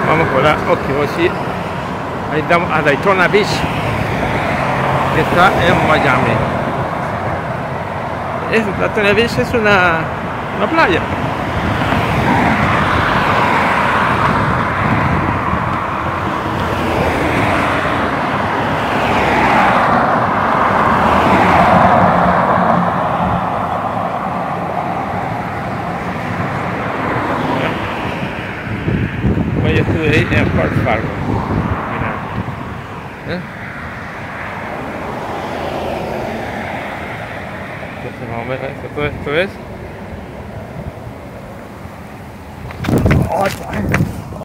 Vamos por la Okiboshi. Ahí estamos a Daytona Beach, que está en Miami. Daytona Beach es una playa. Yo estuve ahí en Port Fargo. Mira. Entonces vamos a ver todo esto es.